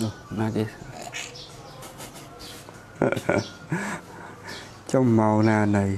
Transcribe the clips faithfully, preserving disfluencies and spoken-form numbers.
ណាគេចំមកណាណៃ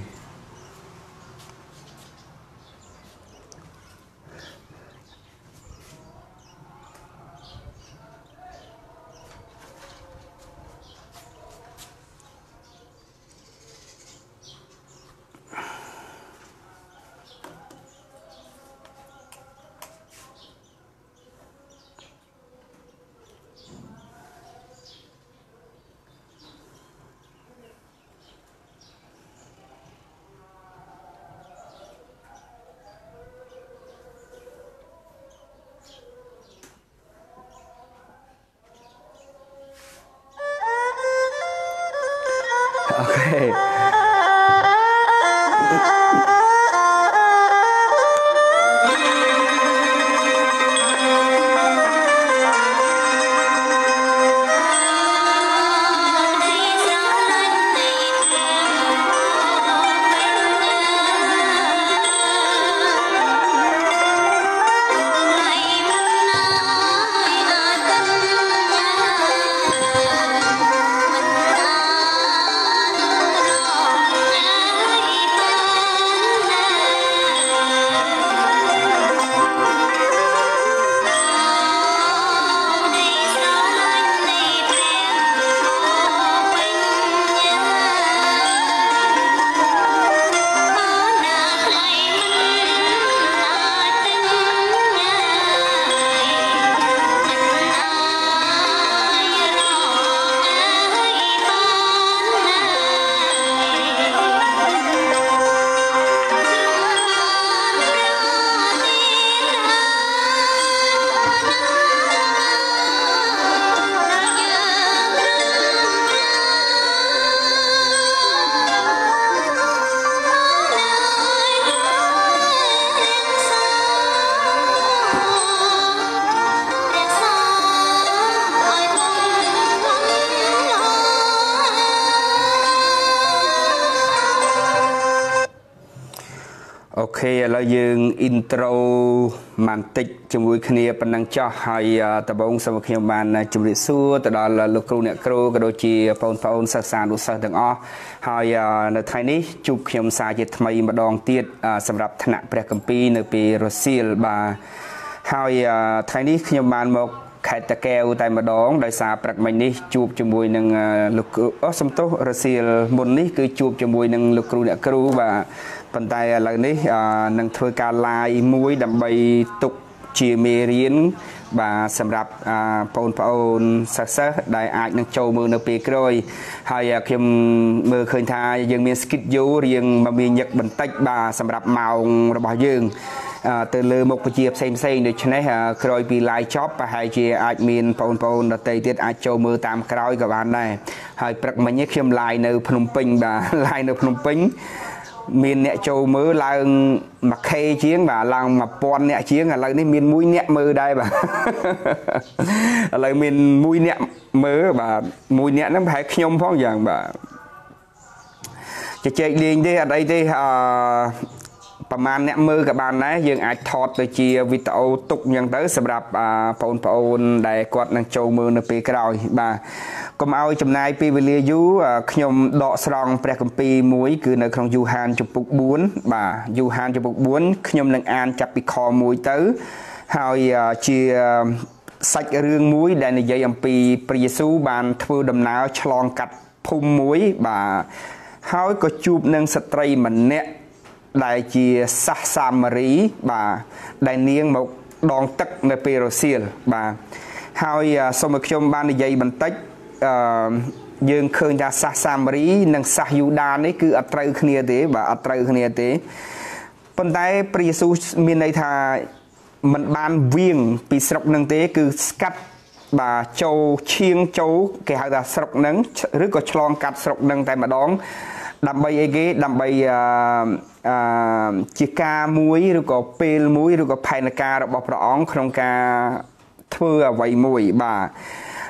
Okay. Ok, là dương intro màn tích chung với khnia phần năng cho hay tập bóng sau khi màn chung lịch xưa từ đó là lục nè kêu cái đôi chi phone phone sạc sàn đủ sạc từng o hay là thay ní chụp khiêm xa chỉ thay mà đòn tiết sầm rập thằng nặng bẹt cầm pi nơi pi Brazil và hay thay ní khiêm màn một khai tạc keo tại mà đón đại xa bẹt mình ní chụp chung với nâng lục ở sông tốt Brazil muốn ní cứ chụp chung với nâng lục nè kêu và phần tay là ní nâng thôi ca lai muối đầm bay tục chia mê riêng và sầm rập phone phone sạc sạc đại ai nâng châu mưa nâng bê rồi hay khi mưa khơi thai dương miền skit dấu riêng mà miền nhật bình tách bà sầm rập màu bảo dương từ lừa một cái chiếc xem xem được cho nên rồi bị live shop và hai chiếc ai miền phone phone là tây tiết ai châu mưa tam cõi các bạn này hay bật mình nhớ khiêm lại nơi Phnom Penh và lại nơi Phnom Penh miền nẹt châu mưa là mặc khay chiến và làm mà pon nẹt chiến là lấy miền mũi nẹt mưa đây bà lấy miền mũi nẹt mưa và mũi nẹt nó phải nhom phong dạng bà chạy liền đi ở đây điประมาณเนี่ยมือกับบ้านนะยังอาจทอดไปเชียวิตาตุกยังเต๋อสำหรับปนปนได้กดนังโจมือในปีกลอยบ่าก็มาเอาจำนายปีเวลียูขยมดอกสรองแปลกปีมวยคือในครองยูฮานจุปุกบุญบ่ายูฮานจุปุกบุญขยมนังอ่านจับปีคอมวยเต๋อหายเชียสักเรื่องมวยได้ในใจอัมปีปริยสูบานทั่วดำน้ำฉลองกัดพุ่มมวยบ่าหายก็จูบนังสตรีมันเนี่ยđại chia sa samari bà đại niên một đòn tắcในปีรัสเซียbà haiสมัยชมบ้านในใจบันทึกยืนเคยจะsa samariนังsaยูดานนี่คืออัตราขณีเต๋บ่อัตราขณีเต๋ปัจจัยปริสุมีในทางมันบานเวียงปีสกนังเต๋คือสกัดบ่โจเชียงโจแก่หาแต่สกนังหรือก็ฉลองกัดสกนังแต่มาดองดำใบเอเกดำใบจีกามวยหรือก็เปลมวยหรือก็ภายในการระบบร้องโครงการเพื่อไว้มวยบ่า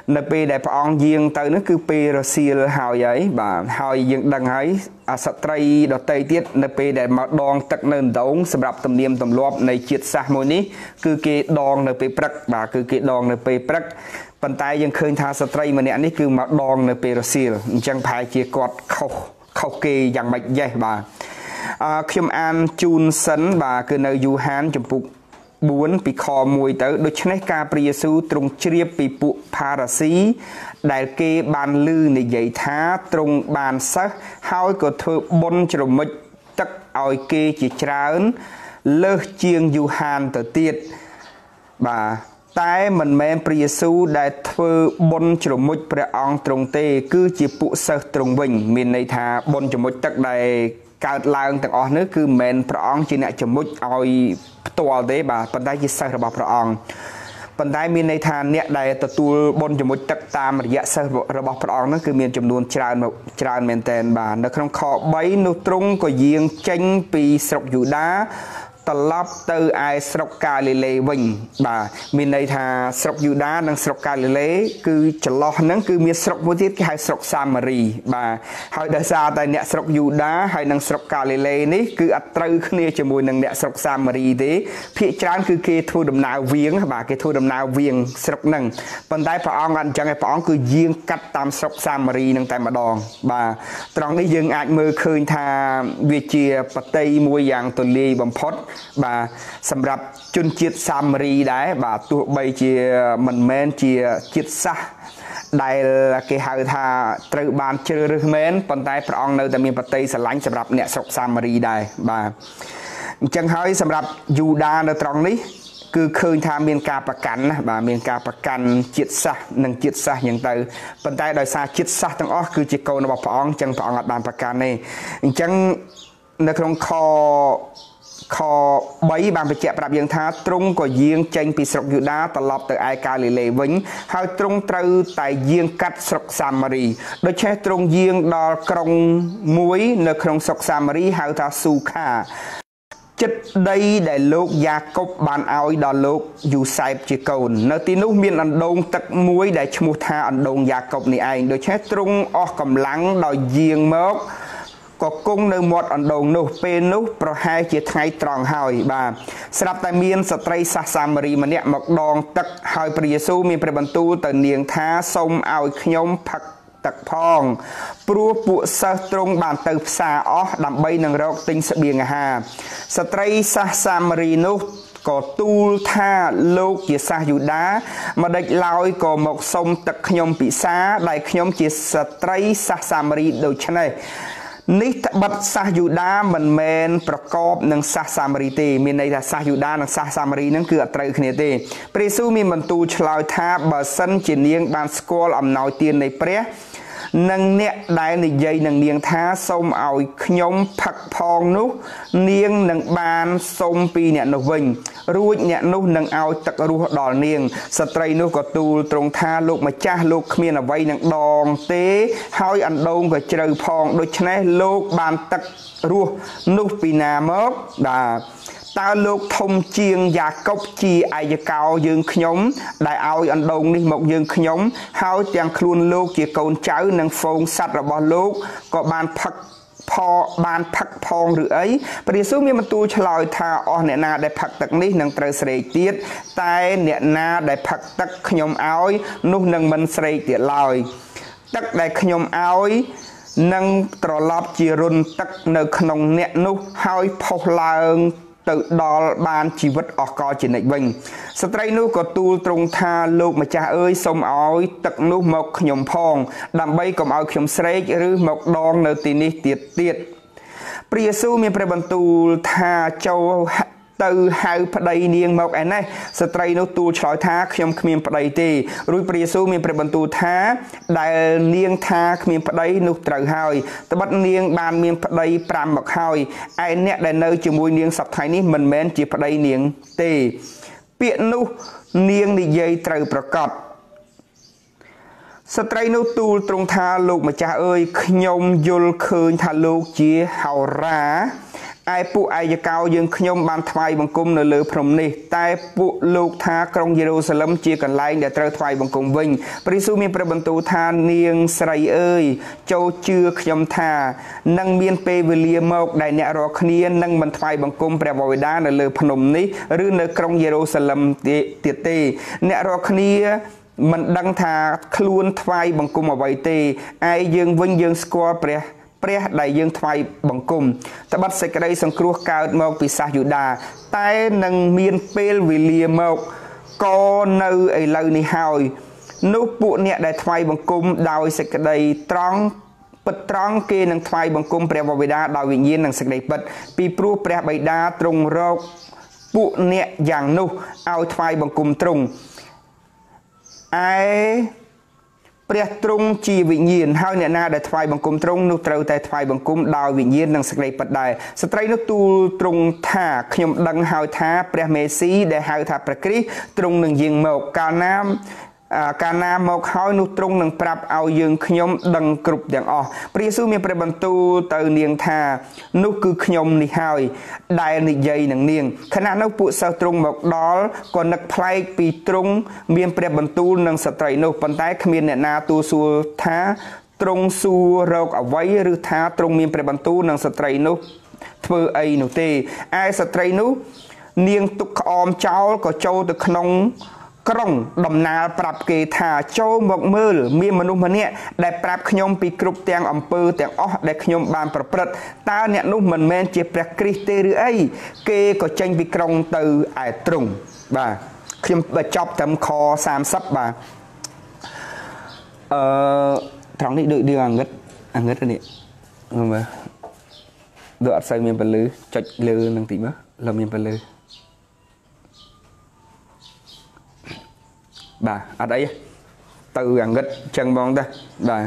នៅពេលដែលព្រះអង្គយាងទៅនោះគឺពេលរសៀលហើយហើយបាទហើយយើងដឹងហើយអាស្ត្រីដតីទៀតនៅពេលដែលមកដងទឹកនៅដងសម្រាប់ទំនៀមទម្លាប់នៃជាតិសាសន៍មួយនេះគឺគេដងនៅពេលព្រឹកបាទគឺគេដងនៅពេលព្រឹកប៉ុន្តែយើងឃើញថាស្ត្រីម្នាក់នេះគឺមកដងនៅពេលរសៀលអញ្ចឹងប្រហែលជាគាត់ខុសខុសគេយ៉ាងម៉េចយេះបាទអឺខ្ញុំអានជូនសិនបាទគឺនៅយូហានចំពុកបួនពីខមួយទៅដូច្នេះការព្រះយេស៊ូវទ្រង់ជ្រាបពីពួកផារ៉ាស៊ីដែលគេបានឮនិយាយថាទ្រង់បានសិស្សហើយក៏ធ្វើបុណ្យជ្រមុជទឹកឲ្យគេជាច្រើនលើសជាងយូហានទៅទៀតបាទតែមិនមែនព្រះយេស៊ូវដែលធ្វើបុណ្យជ្រមុជព្រះអង្គទ្រង់ទេគឺជាពួកសិស្សទ្រង់វិញមានន័យថាបុណ្យជ្រមុជទឹកដែលកើតឡើងទាំងអស់នេះគឺមិនមែនព្រះអង្គជាអ្នកជ្រមុជឲ្យផ្ទាល់ទេបាទប៉ុន្តែជាសិស្សរបស់ព្រះអង្គប៉ុន្តែមានន័យថាអ្នកដែលទទួលបុណ្យជ្រមុជទឹកតាមរយៈសិស្សរបស់ព្រះអង្គនោះគឺមានចំនួនច្រើនច្រើនមែនទែនបាទនៅក្នុងខបីនោះទ្រង់ក៏យាងចេញពីស្រុកយូដាត្រឡប់ទៅឯស្រុកកាលីលេវិញបាទមានន័យថាស្រុកយូដានិងស្រុកកាលីលេគឺចន្លោះហ្នឹងគឺមានស្រុកមួយទៀតគេហៅស្រុកសាម៉ារីបាទហើយដោយសារតែអ្នកស្រុកយូដាហើយនិងស្រុកកាលីលេនេះគឺអត់ត្រូវគ្នាជាមួយនឹងអ្នកស្រុកសាម៉ារីទេភាគច្រើនគឺគេធ្វើដំណើរវៀងបាទគេធ្វើដំណើរវៀងស្រុកហ្នឹងប៉ុន្តែព្រះអង្គអត់អញ្ចឹងឯងព្រះអង្គគឺយាងកាត់តាមស្រុកសាម៉ារីហ្នឹងតែម្ដងបាទត្រង់នេះយើងអាចមើលឃើញថាវាជាប្រតិមួយយ៉ាងទូលាយបំផុតបាទសម្រាប់ជនជាតិសាម៉ារីដែរបាទទោះបីជាមិនមែនជាជាតិសាសន៍ដែលគេហៅថាត្រូវបានជ្រើសរើសមែនប៉ុន្តែព្រះអង្គនៅតែមានប្រតិស្រឡាញ់សម្រាប់អ្នកស្រុកសាម៉ារីដែរបាទអញ្ចឹងហើយសម្រាប់យូដានៅត្រង់នេះគឺឃើញថាមានការប្រកាន់ណាបាទមានការប្រកាន់ជាតិសាសន៍និងជាតិសាសន៍យ៉ាងទៅប៉ុន្តែដោយសារជាតិសាសន៍ទាំងអស់គឺជាកូនរបស់ព្រះអង្គអញ្ចឹងព្រះអង្គអត់បានប្រកាន់ទេអញ្ចឹងនៅក្នុងខខបីបានបញ្ជាក់ប្រាប់យើងថាទ្រង់ក៏យាងចេញពីស្រុកយូដាត្រឡប់ទៅឯកាលីលេវិញហើយទ្រង់ត្រូវតែយាងកាត់ស្រុកសាម៉ារីដូច្នេះទ្រង់យាងដល់ក្រុងមួយនៅក្នុងស្រុកសាម៉ារីហៅថាស៊ូខាចិត្តដីដែលលោកយ៉ាកុបបានឲ្យដល់លោកយូសែបជាកូននៅទីនោះមានអណ្ដូងទឹកមួយដែលឈ្មោះថាអណ្ដូងយ៉ាកុបនេះឯងដូច្នេះទ្រង់អស់កម្លាំងដោយយាងមកក៏គង់នៅមាត់អណ្ដូងនោះពេលនោះប្រហែលជាថ្ងៃត្រង់ហើយបាទស្រាប់តែមានស្ត្រីសាសសាម៉ារីម្នាក់មកដងទឹកហើយព្រះយេស៊ូវមានព្រះបន្ទូលទៅនាងថាសូមឲ្យខ្ញុំផឹកទឹកផងព្រោះពួកសិស្សទ្រង់បានទៅផ្សារអស់ដើម្បីនឹងរកទិញស្បៀងអាហារស្ត្រីសាសសាម៉ារីនោះក៏ទូលថាលោកជាសាសយូដាម្ដេចឡើយក៏មកសុំទឹកខ្ញុំពិសាដែលខ្ញុំជាស្ត្រីសាសសាម៉ារីដូច្នេះនេះត្បិតសាសយូដាមិនមែនប្រកបនឹងសាសសាម៉ារីទេមានន័យថាសាសយូដានិងសាសសាម៉ារីហ្នឹងគឺអត់ត្រូវគ្នាទេព្រះយេស៊ូវមានបន្ទូលឆ្លើយថាបើសិនជានាងបានស្គាល់អំណោយទាននៃព្រះនិងអ្នកដែលនិយាយនឹងនាងថាសូមឲ្យខ្ញុំផឹកផងនោះនាងនឹងបានសូមពីអ្នកនោះវិញរួចអ្នកនោះនឹងឲ្យទឹករស់ដល់នាងស្ត្រីនោះក៏ទូលទ្រង់ថាលោកម្ចាស់លោកគ្មានអ្វីនឹងដងទេហើយអណ្ដូងក៏ជ្រៅផងដូច្នេះលោកបានទឹករស់នោះពីណាមកបាទតើលោកធំជាងយ៉ាកុបជាឯកកោយើងខ្ញុំដែលឲ្យអណ្ដូងនេះមកយើងខ្ញុំហើយទាំងខ្លួនលោកជាកូនចៅនិងហ្វូងសัตว์របស់លោកក៏បានផឹកផបានផឹកផងឬអីព្រះយេស៊ូវមានបន្ទូលឆ្លើយថាអស់អ្នកណាដែលផឹកទឹកនេះនឹងត្រូវស្រេកទៀតតែអ្នកណាដែលផឹកទឹកខ្ញុំឲ្យនោះនឹងមិនស្រេកទៀតឡើយទឹកដែលខ្ញុំឲ្យនឹងត្រឡប់ជារុនទឹកនៅក្នុងអ្នកនោះហើយផុសឡើងទៅដល់បានជីវិតអស់កលជានិច្ចវិញស្ត្រីនោះក៏ទូលទ្រង់ថាលោកម្ចាស់អើយសូមឲ្យទឹកនោះមកខ្ញុំផងដើម្បីកុំឲ្យខ្ញុំស្រេកឬមកដងនៅទីនេះទៀតទៀតព្រះយេស៊ូវមានព្រះបន្ទូលថាចូលទៅហៅប្តីនាងមកឯនេះស្ត្រីនោះទូលឆ្លើយថាខ្ញុំគ្មានប្តីទេរួចព្រះយេស៊ូវមានព្រះបន្ទូលថាដែលនាងថាគ្មានប្តីនោះត្រូវហើយត្បិតនាងបានមានប្តីប្រាំមកហើយឯអ្នកដែលនៅជាមួយនាងសប្តាហ៍នេះមិនមែនជាប្តីនាងទេពាក្យនោះនាងនិយាយត្រូវប្រកបស្ត្រីនោះទូលទ្រង់ថាលោកម្ចាស់អើយខ្ញុំយល់ឃើញថាលោកជាហោរា ai phụ ai cho cao dương nhom ban thay bằng cung nở lừa phồng này tai phụ lục tha trong Jerusalem chia còn lại để trao thay bằng cung vinh Prisu miềnประ បន្ទូ ថានាងស្រីអើយចូលជឿខ្ញុំថានឹងមានពេលវេលាមកដែលអ្នករាល់គ្នានឹងមិនថ្វាយបង្គំព្រះបិតានៅលើភ្នំនេះឬនៅក្រុងយេរូសាឡឹមទៀតទេអ្នករាល់គ្នាមិនដឹងថាខ្លួនថ្វាយបង្គំអ្វីទេឯយើងវិញយើងស្គាល់ព្រះព្រះដែលយើងថ្វាយបង្គំត្បិតសេចក្តីសង្គ្រោះកើតមកពីសាសយូដាតែនឹងមានពេលវេលាមកក៏នៅឥឡូវនេះហើយនោះពួកអ្នកដែលថ្វាយបង្គំដោយសេចក្តីត្រង់ពិតត្រង់គេនឹងថ្វាយបង្គំព្រះបិតាដោយវិញ្ញាណនិងសេចក្តីពិតពីព្រោះព្រះបិតាទ្រង់រកពួកអ្នកយ៉ាងនោះឲ្យថ្វាយបង្គំទ្រង់ឯព្រះទ្រង់ជាវិញ្ញាណហើយអ្នកណាដែលថ្វាយបង្គំទ្រង់នោះត្រូវតែថ្វាយបង្គំដោយវិញ្ញាណនិងសេចក្តីពិតដែរស្ត្រីនោះទូលទ្រង់ថាខ្ញុំដឹងហើយថាព្រះមេស៊ីដែលហៅថាព្រះគ្រីស្ទទ្រង់នឹងយាងមកកាលណាកាលណាមកហើយនោះទ្រង់នឹងប្រាប់ឲ្យយើងខ្ញុំដឹងគ្រប់ទាំងអស់ព្រះយេស៊ូវមានព្រះបន្ទូលទៅនាងថានោះគឺខ្ញុំនេះហើយដែលនិយាយនឹងនាងខណៈនោះពួកសិស្សទ្រង់មកដល់ក៏នឹកប្លែកពីទ្រង់មានព្រះបន្ទូលនឹងស្ត្រីនោះប៉ុន្តែគ្មានអ្នកណាទូលសួរថាទ្រង់សួររកអ្វីឬថាទ្រង់មានព្រះបន្ទូលនឹងស្ត្រីនោះធ្វើអីនោះទេឯស្ត្រីនោះនាងទុកក្អមចោលក៏ចូលទៅក្នុងក្រុងដំណើរប្រាប់គេថាចូលមកមើលមានមនុស្សម្នាក់ដែលប្រាប់ខ្ញុំពីគ្រប់ទាំងអំពើទាំងអស់ដែលខ្ញុំបានប្រព្រឹត្តតើអ្នកនោះមិនមែនជាព្រះគ្រីស្ទទេឬអីគេក៏ចេញពីក្រុងទៅឯទ្រង់បាទខ្ញុំបញ្ចប់ត្រឹមខសាមសិបបាទអឺត្រង់នេះដូចរឿងអង្កឹតអង្កឹតនេះមើលដូចអត់សូវមានពលឺចុចលើនឹងតិចមើលលើមានពលឺបាទអត់អីទៅអាងឹតចឹងហ្មងដែរបាទ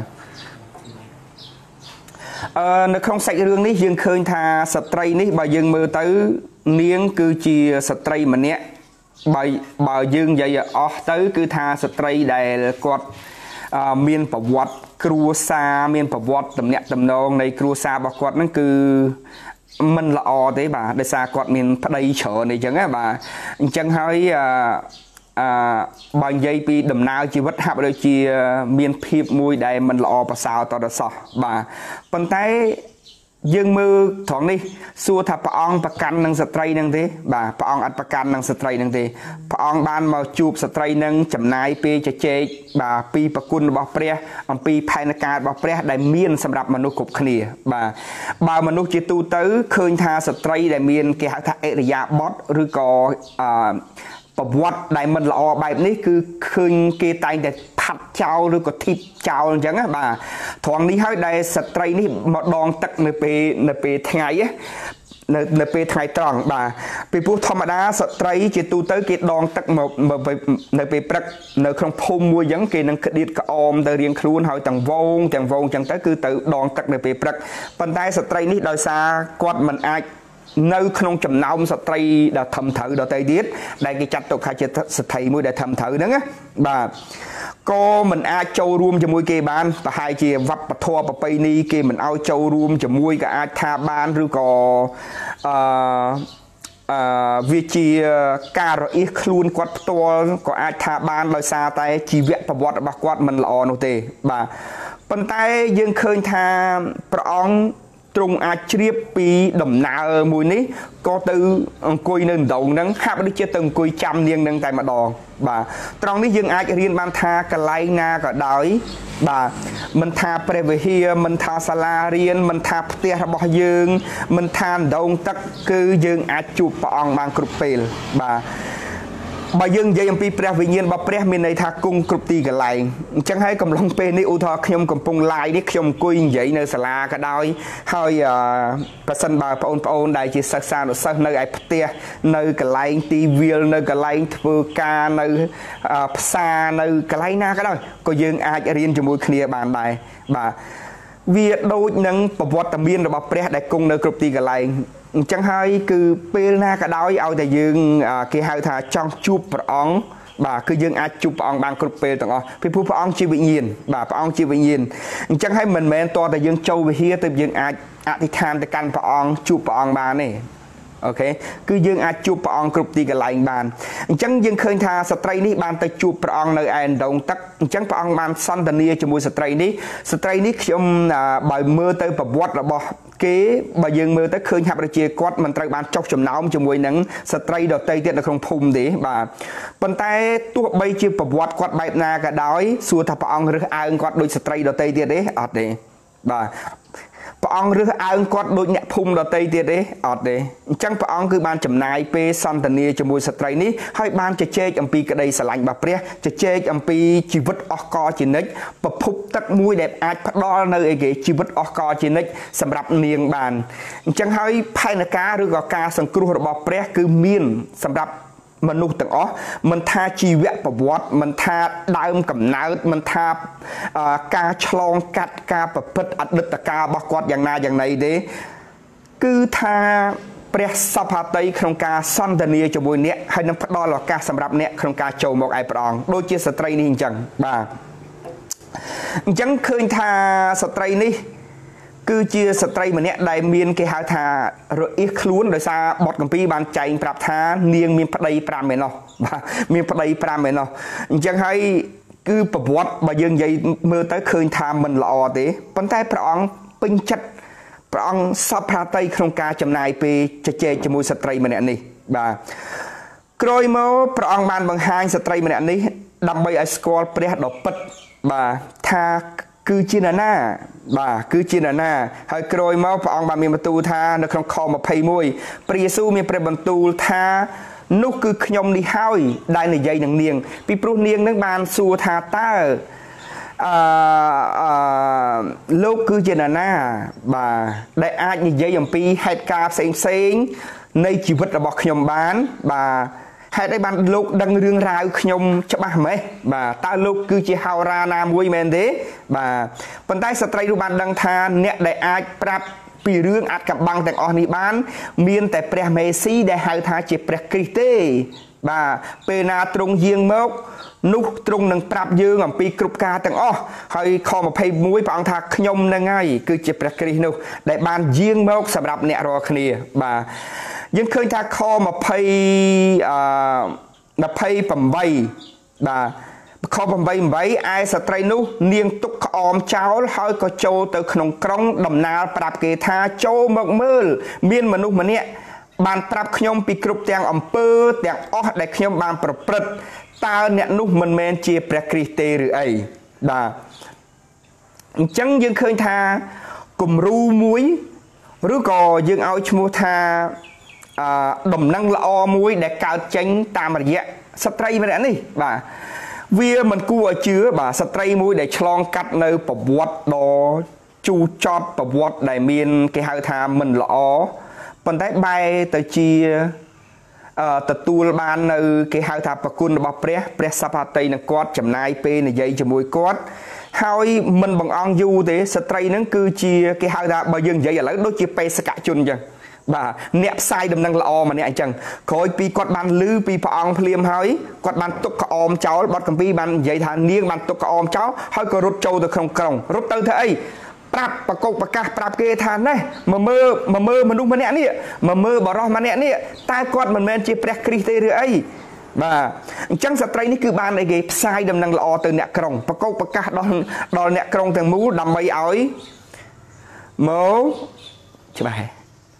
អឺនៅក្នុងសាច់រឿងនេះយើងឃើញថាស្ត្រីនេះបើយើងមើលទៅនាងគឺជាស្ត្រីម្នាក់បើបើយើងនិយាយអស់ទៅគឺថាស្ត្រីដែលគាត់មានប្រវត្តិគ្រួសារមានប្រវត្តិតំណាក់តំណងនៃគ្រួសាររបស់គាត់ហ្នឹងគឺមិនល្អទេបាទដោយសារគាត់មានប្តីច្រើនអីចឹងណាបាទអញ្ចឹងហើយអឺអឺបើនិយាយពីដំណើរជីវិតហាក់ដូចជាមានភាពមួយដែលមិនល្អប្រសើរតទៅសោះបាទប៉ុន្តែយើងមើលត្រង់នេះសួរថាព្រះអង្គប្រកាន់នឹងស្ត្រីនឹងទេបាទព្រះអង្គអត់ប្រកាន់នឹងស្ត្រីនឹងទេព្រះអង្គបានមកជួបស្ត្រីនឹងចំណាយពេលជជែកបាទពីប្រគុណរបស់ព្រះអំពីផែនការរបស់ព្រះដែលមានសម្រាប់មនុស្សគ្រប់គ្នាបាទបើមនុស្សជាទូទៅឃើញថាស្ត្រីដែលមានគេហៅថាអិរិយាបថឬក៏អឺប្រវត្តិដែលមិនល្អបែបនេះគឺឃើញគេតែងតែផាត់ចោលឬក៏ធីបចោលអញ្ចឹងណាបាទត្រង់នេះហើយដែលស្ត្រីនេះមកដងទឹកនៅពេលនៅពេលថ្ងៃនៅនៅពេលថ្ងៃត្រង់បាទពីព្រោះធម្មតាស្ត្រីជាទូទៅគេដងទឹកមកនៅពេលព្រឹកនៅក្នុងភូមិមួយអញ្ចឹងគេនឹងក្តៀតក្អមទៅរៀងខ្លួនហើយទាំងវងទាំងវងអញ្ចឹងទៅគឺទៅដងទឹកនៅពេលព្រឹកប៉ុន្តែស្ត្រីនេះដោយសារគាត់មិនអាចនៅក្នុងចំណោមស្ត្រីដែលធំត្រូវដទៃទៀតដែលគេចាត់ទុកថាជាស្ត្រីមួយដែលធំត្រូវហ្នឹងណាបាទក៏មិនអាចចូលរួមជាមួយគេបានប្រហែលជាវប្បធម៌ប្រពៃណីគេមិនឲ្យចូលរួមជាមួយក៏អាចថាបានឬក៏អឺអឺវាជាការរអៀសខ្លួនគាត់ផ្ទាល់ក៏អាចថាបានដោយសារតែជីវប្រវត្តិរបស់គាត់មិនល្អនោះទេបាទប៉ុន្តែយើងឃើញថាព្រះអង្គទ្រង់អាចជ្រាបពីដំណើរមួយនេះក៏ទៅអង្គុយនៅដងហ្នឹងហាក់ដូចជាទៅអង្គុយចាំនាងហ្នឹងតែម្ដងបាទត្រង់នេះយើងអាចរៀនបានថាកន្លែងណាក៏ដោយបាទមិនថាព្រះវិហារមិនថាសាលារៀនមិនថាផ្ទះរបស់យើងមិនថាដងទឹកគឺយើងអាចជួបព្រះអង្គបានគ្រប់ពេលបាទបើយើងនិយាយអំពីព្រះវិញ្ញាណរបស់ព្រះមានន័យថាគង់គ្រប់ទីកន្លែងអញ្ចឹងហើយកំឡុងពេលនេះឧទាហរណ៍ខ្ញុំកំពុង live នេះខ្ញុំអង្គុយនិយាយនៅសាលាក៏ដោយហើយប្រសិនបើបងប្អូនដែលជាសិស្សានុសិស្សនៅឯផ្ទះនៅកន្លែងទីវាលនៅកន្លែងធ្វើការនៅផ្សារនៅកន្លែងណាក៏ដោយក៏យើងអាចរៀនជាមួយគ្នាបានដែរបាទវាដូចនឹងប្រវត្តិមានរបស់ព្រះដែលគង់នៅគ្រប់ទីកន្លែងអញ្ចឹងហើយគឺពេលណាក៏ដោយឲ្យតែយើងគេហៅថាចង់ជួបព្រះអង្គបាទគឺយើងអាចជួបព្រះអង្គបានគ្រប់ពេលទាំងអស់ពីព្រោះព្រះអង្គជាវិញ្ញាណបាទព្រះអង្គជាវិញ្ញាណអញ្ចឹងហើយមិនមែនតតែយើងចូលវិហារទៅយើងអាចអធិដ្ឋានទៅកាន់ព្រះអង្គជួបព្រះអង្គបានទេអូខេគឺយើងអាចជួបព្រះអង្គគ្រប់ទីកន្លែងបានអញ្ចឹងយើងឃើញថាស្ត្រីនេះបានទៅជួបព្រះអង្គនៅឯដងទឹកអញ្ចឹងព្រះអង្គបានសន្ទនាជាមួយស្ត្រីនេះស្ត្រីនេះខ្ញុំបើមើលទៅប្រវត្តិរបស់គេបើយើងមើលទៅឃើញហាក់ដូចជាគាត់មិនត្រូវបានចុះចំណោមជាមួយនឹងស្ត្រីដទៃទៀតនៅក្នុងភូមិទេបាទប៉ុន្តែទោះបីជាប្រវត្តិគាត់បែបណាក៏ដោយសួរថាព្រះអង្គរើសអើងគាត់ដូចស្ត្រីដទៃទៀតទេអត់ទេបាទព្រះអង្គរើសអើងគាត់ដូចអ្នកភូមិដទៃទៀតទេអត់ទេអញ្ចឹងព្រះអង្គគឺបានចំណាយពេលសន្ទនាជាមួយស្ត្រីនេះហើយបានជជែកអំពីក្តីស្រឡាញ់របស់ព្រះជជែកអំពីជីវិតអស់កលជានិច្ចប្រភពទឹកមួយដែលអាចផ្ដល់នៅអីគេជីវិតអស់កលជានិច្ចសម្រាប់នាងបានអញ្ចឹងហើយផែនការឬក៏ការសង្គ្រោះរបស់ព្រះគឺមានសម្រាប់មនុស្សទាំងអស់មិនថាជីវប្រវត្តិមិនថាដើមកំណើតមិនថាការឆ្លងកាត់ការប្រព្រឹត្តអតីតកាលរបស់គាត់យ៉ាងណាយ៉ាងណីទេគឺថាព្រះសព្វតីក្នុងការសន្ទនាជាមួយអ្នកហើយនឹងផ្ដល់ឱកាសសម្រាប់អ្នកក្នុងការចូលមកឯព្រះអង្គដូចជាស្ត្រីនេះអញ្ចឹងបាទអញ្ចឹងឃើញថាស្ត្រីនេះគឺជាស្ត្រីម្នាក់ដែលមានគេហៅថារអៀសខ្លួនដោយសារបទគម្ពីរបានចែងប្រាប់ថានាងមានប្តីប្រាំឯណោះបាទមានប្តីប្រាំឯណោះអញ្ចឹងហើយគឺប្រវត្តិបើយើងនិយាយមើលទៅឃើញថាមិនល្អទេប៉ុន្តែព្រះអង្គពេញចិត្តព្រះអង្គសព្វតីក្នុងការចំណាយពេលជជែកជាមួយស្ត្រីម្នាក់នេះបាទក្រោយមកព្រះអង្គបានបង្ហាញស្ត្រីម្នាក់នេះដើម្បីឲ្យស្គាល់ព្រះដ៏ពិតបាទថាគឺជានរណាបាទគឺជានរណាហើយក្រោយមកព្រះអង្គបានមានបន្ទូលថានៅក្នុងខម្ភៃមួយព្រះយេស៊ូវមានព្រះបន្ទូលថានោះគឺខ្ញុំនេះហើយដែលនិយាយនឹងនាងពីព្រោះនាងនឹងបានសួរថាតើអឺអឺលោកគឺជានរណាបាទដែលអាចនិយាយអំពីហេតុការណ៍ផ្សេងផ្សេងនៃជីវិតរបស់ខ្ញុំបានបាទហេតុអីបានលោកដឹងរឿងរ៉ាវខ្ញុំច្បាស់ម៉េះបាទតើលោកគឺជាហោរាណាមួយមែនទេបាទប៉ុន្តែស្ត្រីនោះបានដឹងថាអ្នកដែលអាចប្រាប់ពីរឿងអាចកំបាំងទាំងអស់នេះបានមានតែព្រះមេស៊ីដែលហៅថាជាព្រះគ្រីស្ទទេបាទពេលណាទ្រង់យាងមកនោះទ្រង់នឹងប្រាប់យើងអំពីគ្រប់ការទាំងអស់ហើយខម្ភៃមួយព្រះអង្គថាខ្ញុំនឹងហើយគឺជាព្រះគ្រីស្ទនោះដែលបានយាងមកសម្រាប់អ្នករាល់គ្នាបាទយើងឃើញថាខម្ភៃអឺម្ភៃប្រាំបីបាទខប្រាំបីឯស្ត្រីនោះនាងទុកក្អមចោលហើយក៏ចូលទៅក្នុងក្រុងដំណាលប្រាប់គេថាចូលមកមើលមានមនុស្សម្នាក់បានប្រាប់ខ្ញុំពីគ្រប់ទាំងអំពើទាំងអស់ដែលខ្ញុំបានប្រព្រឹត្តតើអ្នកនោះមិនមែនជាព្រះគ្រីស្ទទេឬអីបាទអញ្ចឹងយើងឃើញថាគំរូមួយឬក៏យើងឲ្យឈ្មោះថាអឺដំណឹងល្អមួយដែលកើតចេញតាមរយៈស្ត្រីម្នាក់នេះបាទវាមិនគួរឲ្យជឿបាទស្ត្រីមួយដែលឆ្លងកាត់នៅប្រវត្តិដ៏ជូរចត់ប្រវត្តិដែលមានគេហៅថាមិនល្អប៉ុន្តែបែរទៅជាអឺទទួលបាននៅគេហៅថាប្រគុណរបស់ព្រះព្រះសព្វតីនឹងគាត់ចំណាយពេលនិយាយជាមួយគាត់ហើយមិនបង្អង់យូរទេស្ត្រីហ្នឹងគឺជាគេហៅថាបើយើងនិយាយឥឡូវដូចជាបេសកជនអញ្ចឹងបាទអ្នកផ្សាយដំណឹងល្អម្នាក់អញ្ចឹងក្រោយពីគាត់បានឮពីព្រះអង្គភ្លាមហើយគាត់បានទុកក្អមចោលបទគម្ពីរបាននិយាយថានាងបានទុកក្អមចោលហើយក៏រត់ចូលទៅក្នុងក្រុងរត់ទៅធ្វើអីប្រាប់ប្រកុកប្រកាសប្រាប់គេថាណេះមកមើលមកមើលមនុស្សម្នាក់នេះមកមើលបរិសម្នាក់នេះតើគាត់មិនមែនជាព្រះគ្រីស្ទទេឬអីបាទអញ្ចឹងស្ត្រីនេះគឺបានអីគេផ្សាយដំណឹងល្អទៅអ្នកក្រុងប្រកុកប្រកាសដល់ដល់អ្នកក្រុងទាំងមូលដើម្បីឲ្យមកច្បាស់ហ៎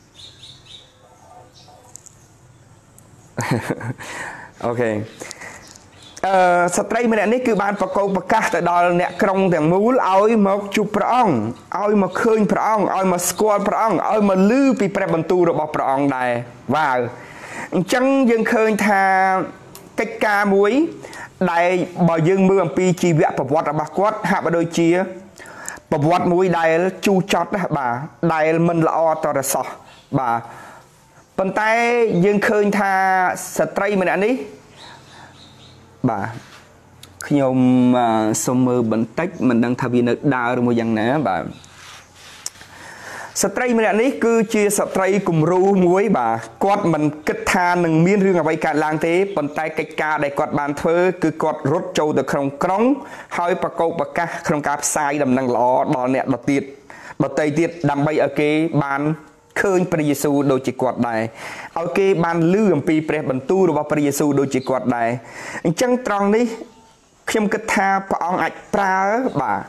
អូខេអឺស្ត្រីម្នាក់នេះគឺបានប្រកោកប្រកាសទៅដល់អ្នកក្រុងទាំងមូលឲ្យមកជួបព្រះអង្គឲ្យមកឃើញព្រះអង្គឲ្យមកស្គាល់ព្រះអង្គឲ្យមកឮពីព្រះបន្ទូលរបស់ព្រះអង្គដែរវ៉ាវអញ្ចឹងយើងឃើញថាកិច្ចការមួយដែលបើយើងមើលអំពីជីវប្រវត្តិរបស់គាត់ហាក់បីដូចជាប្រវត្តិមួយដែលជូរចត់ណាបាទដែលមិនល្អតរសោះបាទប៉ុន្តែយើងឃើញថាស្ត្រីម្នាក់នេះបាទខ្ញុំសូមមើលបន្តិចមិនដឹងថាវានៅដើរឬមួយយ៉ាងណាបាទស្ត្រីម្នាក់នេះគឺជាស្ត្រីគំរូមួយបាទគាត់មិនគិតថានឹងមានរឿងអ្វីកើតឡើងទេប៉ុន្តែកិច្ចការដែលគាត់បានធ្វើគឺគាត់រត់ចូលទៅក្នុងក្រុងហើយប្រកបប្រកាសក្នុងការផ្សាយដំណឹងល្អដល់អ្នកដទៃដទៃទៀតដើម្បីឲ្យគេបានឃើញព្រះយេស៊ូវដូចជាគាត់ដែរឲ្យគេបានឮអំពីព្រះបន្ទូលរបស់ព្រះយេស៊ូវដូចជាគាត់ដែរអញ្ចឹងត្រង់នេះខ្ញុំគិតថាព្រះអង្គអាចប្រើបាទ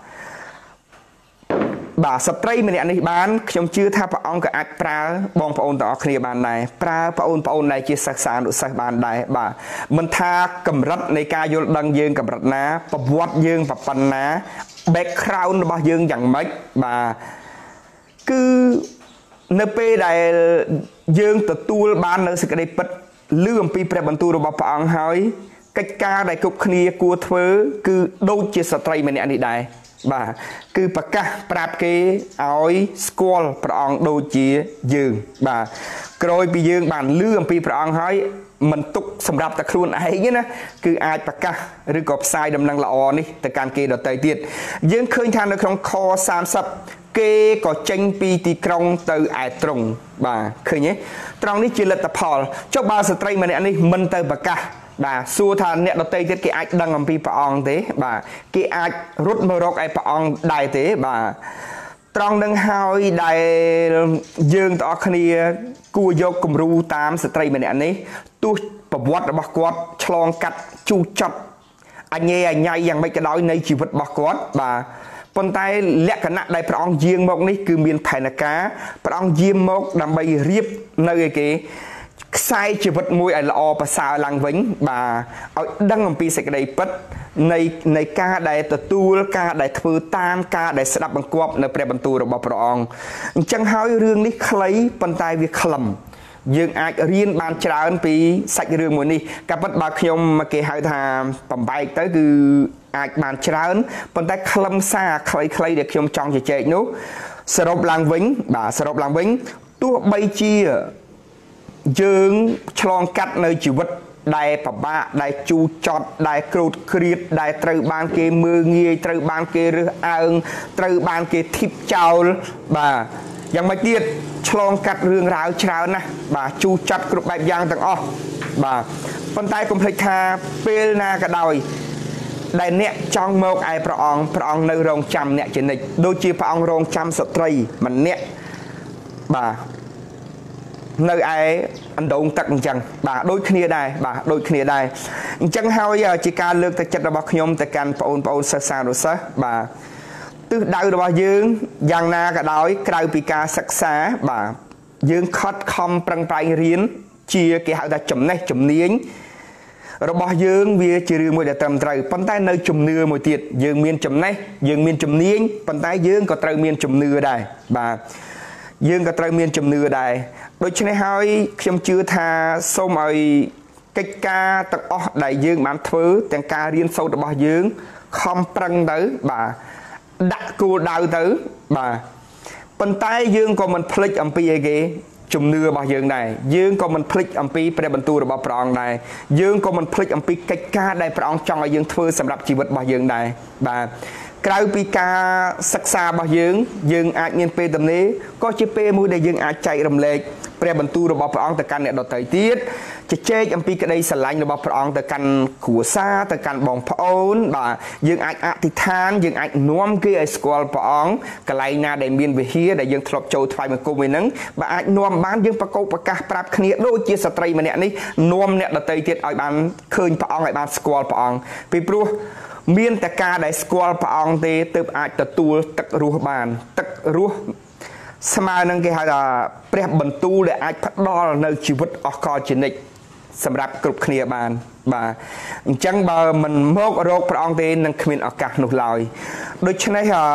បាទស្ត្រីម្នាក់នេះបានខ្ញុំជឿថាព្រះអង្គក៏អាចប្រើបងប្អូនទាំងអស់គ្នាបានដែរប្រើបងប្អូនដែលជាសិក្សានុសិស្សបានដែរបាទមិនថាកម្រិតនៃការយល់ដឹងយើងកម្រិតណាប្រវត្តិយើងប៉ុណ្ណា background របស់យើងយ៉ាងម៉េចបាទគឺនៅពេលដែលយើងទទួលបាននៅសេចក្តីពិតឮអំពីព្រះបន្ទូលរបស់ព្រះអង្គហើយកិច្ចការដែលគ្រប់គ្នាគួរធ្វើគឺដូចជាស្ត្រីម្នាក់នេះដែរបាទគឺប្រកាសប្រាប់គេឲ្យស្គាល់ព្រះអង្គដូចជាយើងបាទក្រោយពីយើងបានឮអំពីព្រះអង្គហើយមិនទុកសម្រាប់តែខ្លួនឯងទេណាគឺអាចប្រកាសឬក៏ផ្សាយដំណឹងល្អនេះទៅកាន់គេដទៃទៀតយើងឃើញថានៅក្នុងខសាមសិបគេក៏ចេញពីទីក្រុងទៅឯត្រង់បាទឃើញទេត្រង់នេះជាលទ្ធផលចុះបើស្ត្រីម្នាក់នេះមិនទៅប្រកាសបាទសួរថាអ្នកដទៃទៀតគេអាចដឹងអំពីព្រះអង្គទេបាទគេអាចរត់មករកឯព្រះអង្គដែរទេបាទត្រង់នឹងហើយដែលយើងទាំងអស់គ្នាគួរយកគំរូតាមស្ត្រីម្នាក់នេះទោះប្រវត្តិរបស់គាត់ឆ្លងកាត់ជូរចត់អញ្ញេអញ្ញៃយ៉ាងម៉េចក៏ដោយនៃជីវិតរបស់គាត់បាទប៉ុន្តែលក្ខណៈដែលព្រះអង្គយាងមកនេះគឺមានផែនការព្រះអង្គយាងមកដើម្បីរៀបនៅឯគេខ្សែជីវិតមួយឲ្យល្អប្រសើរឡើងវិញបាទឲ្យដឹងអំពីសេចក្តីពិតនៃនៃការដែលទទួលការដែលធ្វើតាមការដែលស្ដាប់បង្គាប់នៅព្រះបន្ទូលរបស់ព្រះអង្គអញ្ចឹងហើយរឿងនេះខ្លីប៉ុន្តែវាខ្លឹមយើងអាចរៀនបានច្រើនពីសាច់រឿងមួយនេះក៏ប៉ុន្តែបើខ្ញុំគេហៅថាបំបែកទៅគឺអាចបានច្រើនប៉ុន្តែខ្លឹមសារខ្លីៗដែលខ្ញុំចង់ជជែកនោះសរុបឡើងវិញបាទសរុបឡើងវិញទោះបីជាយើងឆ្លងកាត់នៅជីវិតដែលពិបាកដែលជូរចត់ដែលក្រោតគ្រៀតដែលត្រូវបានគេមើលងាយត្រូវបានគេរើសអើងត្រូវបានគេធីបចោលបាទយ៉ាងម៉េចទៀតឆ្លងកាត់រឿងរ៉ាវច្រើនណាស់បាទជូរចត់គ្រប់បែបយ៉ាងទាំងអស់បាទប៉ុន្តែកុំភ្លេចថាពេលណាក៏ដោយដែលអ្នកចង់មកឯព្រះអង្គព្រះអង្គនៅរងចាំអ្នកជានិច្ចដូចជាព្រះអង្គរងចាំស្ត្រីម្នាក់បាទនៅឯអណ្ដូងទឹកអញ្ចឹងបាទដូចគ្នាដែរបាទដូចគ្នាដែរអញ្ចឹងហើយជាការលើកទឹកចិត្តរបស់ខ្ញុំទៅកាន់បងប្អូនសិស្សានុសិស្សបាទទិសដៅរបស់យើងយ៉ាងណាក៏ដោយក្រៅពីការសិក្សាបាទយើងខិតខំប្រឹងប្រែងរៀនជាគេហៅថាចំណេះជំនាញរបស់យើងវាជារឿងមួយដែលត្រឹមត្រូវប៉ុន្តែនៅជំនឿមួយទៀតយើងមានចំណេះយើងមានជំនាញប៉ុន្តែយើងក៏ត្រូវមានជំនឿដែរបាទយើងក៏ត្រូវមានជំនឿដែរដូច្នេះហើយខ្ញុំជឿថាសូមឲ្យកិច្ចការទាំងអស់ដែលយើងបានធ្វើទាំងការរៀនសូត្ររបស់យើងខំប្រឹងទៅបាទដាក់គោលដៅទៅបាទប៉ុន្តែយើងក៏មិនភ្លេចអំពីអីគេជំនឿរបស់យើងដែរយើងក៏មិនភ្លេចអំពីព្រះបន្ទូលរបស់ព្រះអង្គដែរយើងក៏មិនភ្លេចអំពីកិច្ចការដែលព្រះអង្គចង់ឲ្យយើងធ្វើសម្រាប់ជីវិតរបស់យើងដែរបាទក្រៅពីការសិក្សារបស់យើងយើងអាចមានពេលទំនេរក៏ជាពេលមួយដែលយើងអាចចែករំលែកព្រះបន្ទូលរបស់ព្រះអង្គទៅកាន់អ្នកដទៃទៀតជជែកអំពីក្តីស្រឡាញ់របស់ព្រះអង្គទៅកាន់គ្រួសារទៅកាន់បងប្អូនបាទយើងអាចអធិដ្ឋានយើងអាចនាំគេឲ្យស្គាល់ព្រះអង្គកន្លែងណាដែលមានវិហារដែលយើងធ្លាប់ចូលថ្វាយបង្គំឯហ្នឹងបាទអាចនាំបានយើងប្រកបប្រកាសប្រាប់គ្នាដូចជាស្ត្រីម្នាក់នេះនាំអ្នកដទៃទៀតឲ្យបានឃើញព្រះអង្គឲ្យបានស្គាល់ព្រះអង្គពីព្រោះមានតែការដែលស្គាល់ព្រះអង្គទេទើបអាចទទួលទឹករស់បានទឹករស់ស្មើនឹងគេហៅថាព្រះបន្ទូលដែលអាចផ្ដល់នៅជីវិតអស់កលជានិច្ចសម្រាប់គ្រប់គ្នាបានបាទអញ្ចឹងបើមិនមករកព្រះអង្គទេនឹងគ្មានឱកាសនោះឡើយដូច្នេះអឺ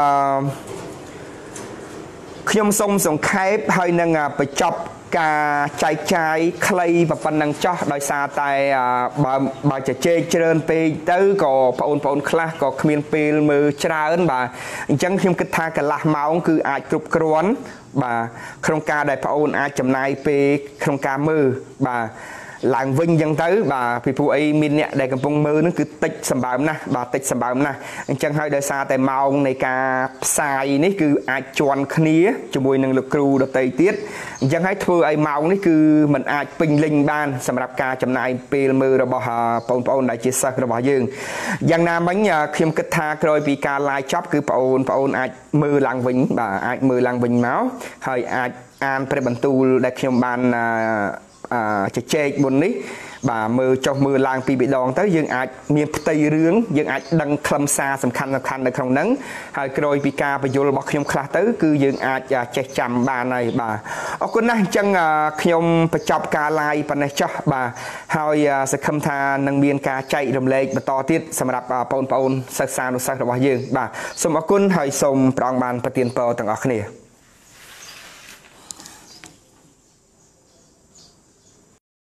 ខ្ញុំសូមសង្ខេបហើយនឹងបញ្ចប់ការចែកចាយខ្លីប៉ុណ្ណឹងចោះដោយសារតែបើបើជជែកច្រើនពេកទៅក៏បងប្អូនខ្លះក៏គ្មានពេលមើលច្រើនបាទអញ្ចឹងខ្ញុំគិតថាកន្លះម៉ោងគឺអាចគ្រប់គ្រាន់បាទក្នុងការដែលបងប្អូនអាចចំណាយពេលក្នុងការមើលបាទឡើងវិញអញ្ចឹងទៅបាទពីព្រោះអីមានអ្នកដែលកំពុងមើលហ្នឹងគឺតិចសម្បើមណាស់បាទតិចសម្បើមណាស់អញ្ចឹងហើយដោយសារតែម៉ោងនៃការផ្សាយនេះគឺអាចជន់គ្នាជាមួយនឹងលោកគ្រូដទៃទៀតអញ្ចឹងហើយធ្វើឲ្យម៉ោងនេះគឺมันអាចពេញលេញបានសម្រាប់ការចំណាយពេលមើលរបស់បងប្អូនដែលជាសិស្សរបស់យើងយ៉ាងណាមិញខ្ញុំគិតថាក្រោយពីការ live ចប់គឺបងប្អូនបងប្អូនអាចមើលឡើងវិញបាទអាចមើលឡើងវិញមកហើយអាចអានព្រះបន្ទូលដែលខ្ញុំបានជជែកមុននេះបាទមើលចុះមើលឡើងពីរដងទៅយើងអាចមានផ្ទៃរឿងយើងអាចដឹងខ្លឹមសារសំខាន់សំខាន់នៅក្នុងហ្នឹងហើយក្រោយពីការបញ្យល់របស់ខ្ញុំខ្លះទៅគឺយើងអាចចេះចាំបានហើយបាទអរគុណណាស់អញ្ចឹងខ្ញុំបញ្ចប់ការ live ប៉ុណ្ណេះចុះបាទហើយសង្ឃឹមថានឹងមានការចែករំលែកបន្តទៀតសម្រាប់បងប្អូនសិស្សានុសិស្សរបស់យើងបាទសូមអរគុណហើយសូមព្រះអង្គបានប្រទានពរទាំងអស់គ្នា